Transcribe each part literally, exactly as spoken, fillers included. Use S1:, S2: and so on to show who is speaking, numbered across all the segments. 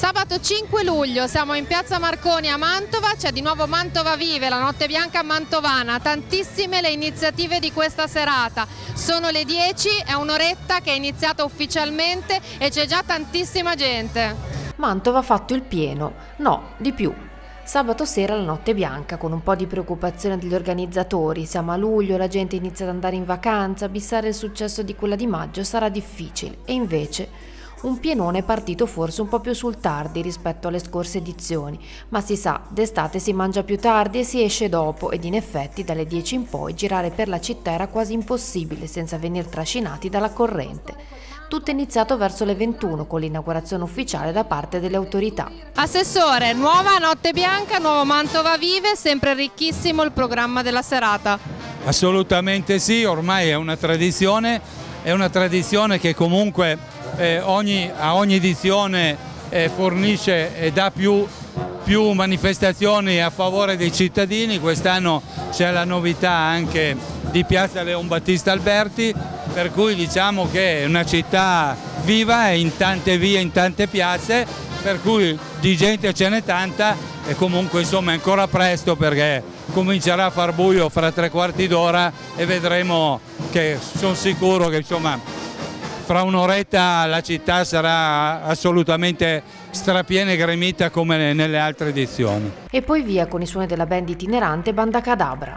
S1: Sabato cinque luglio siamo in piazza Marconi a Mantova, c'è di nuovo Mantova Vive, la notte bianca mantovana, tantissime le iniziative di questa serata, sono le dieci, è un'oretta che è iniziata ufficialmente e c'è già tantissima gente.
S2: Mantova ha fatto il pieno, no, di più. Sabato sera la notte bianca, con un po' di preoccupazione degli organizzatori, siamo a luglio, la gente inizia ad andare in vacanza, bissare il successo di quella di maggio sarà difficile e invece un pienone è partito forse un po' più sul tardi rispetto alle scorse edizioni, ma si sa, d'estate si mangia più tardi e si esce dopo ed in effetti dalle dieci in poi girare per la città era quasi impossibile senza venir trascinati dalla corrente. Tutto è iniziato verso le ventuno con l'inaugurazione ufficiale da parte delle autorità.
S1: Assessore, nuova notte bianca, nuovo Mantova Vive, sempre ricchissimo il programma della serata.
S3: Assolutamente sì, ormai è una tradizione, è una tradizione che comunque eh, ogni, a ogni edizione eh, fornisce e dà più, più manifestazioni a favore dei cittadini. Quest'anno c'è la novità anche di Piazza Leon Battista Alberti, per cui diciamo che è una città viva e in tante vie, in tante piazze, per cui di gente ce n'è tanta e comunque insomma è ancora presto perché comincerà a far buio fra tre quarti d'ora e vedremo, che sono sicuro che insomma fra un'oretta la città sarà assolutamente strapiena e gremita come nelle altre edizioni.
S2: E poi via con i suoni della band itinerante Banda Cadabra.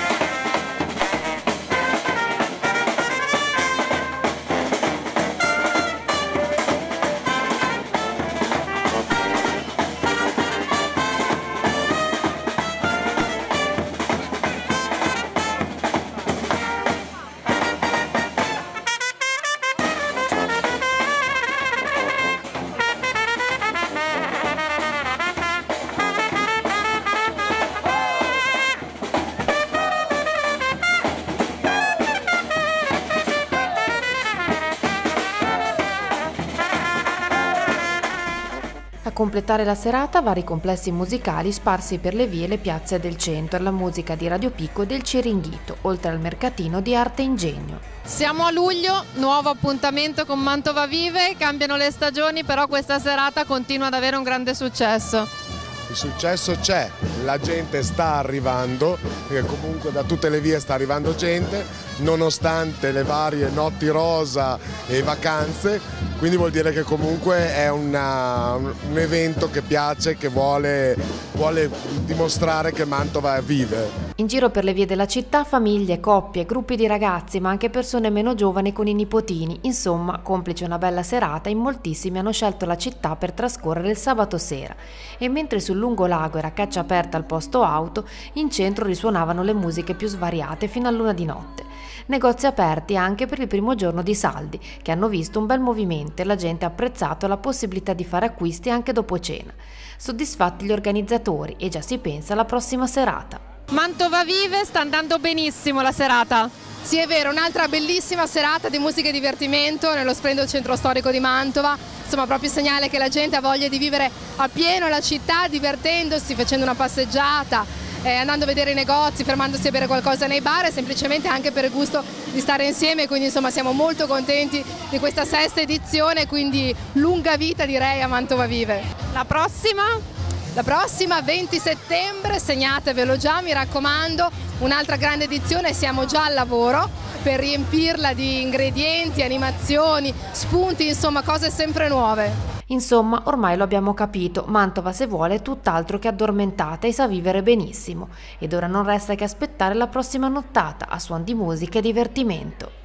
S2: A completare la serata vari complessi musicali sparsi per le vie e le piazze del centro, la musica di Radio Picco e del Ciringhito, oltre al mercatino di Arte e Ingegno.
S1: Siamo a luglio, nuovo appuntamento con Mantova Vive, cambiano le stagioni, però questa serata continua ad avere un grande successo.
S4: Il successo c'è, la gente sta arrivando, perché comunque da tutte le vie sta arrivando gente, nonostante le varie notti rosa e vacanze, quindi vuol dire che comunque è una, un evento che piace, che vuole, vuole dimostrare che Mantova vive.
S2: In giro per le vie della città famiglie, coppie, gruppi di ragazzi, ma anche persone meno giovani con i nipotini. Insomma, complice una bella serata, in moltissimi hanno scelto la città per trascorrere il sabato sera. E mentre sul lungolago era caccia aperta al posto auto, in centro risuonavano le musiche più svariate fino a luna di notte. Negozi aperti anche per il primo giorno di saldi, che hanno visto un bel movimento e la gente ha apprezzato la possibilità di fare acquisti anche dopo cena. Soddisfatti gli organizzatori e già si pensa alla prossima serata.
S1: Mantova Vive, sta andando benissimo la serata.
S5: Sì, è vero, un'altra bellissima serata di musica e divertimento nello splendido centro storico di Mantova. Insomma, proprio segnale che la gente ha voglia di vivere a pieno la città, divertendosi, facendo una passeggiata, eh, andando a vedere i negozi, fermandosi a bere qualcosa nei bar e semplicemente anche per il gusto di stare insieme. Quindi insomma siamo molto contenti di questa sesta edizione, quindi lunga vita direi a Mantova Vive.
S1: La prossima?
S5: La prossima venti settembre, segnatevelo già, mi raccomando, un'altra grande edizione, siamo già al lavoro per riempirla di ingredienti, animazioni, spunti, insomma cose sempre nuove.
S2: Insomma, ormai lo abbiamo capito, Mantova se vuole è tutt'altro che addormentata e sa vivere benissimo. Ed ora non resta che aspettare la prossima nottata a suon di musica e divertimento.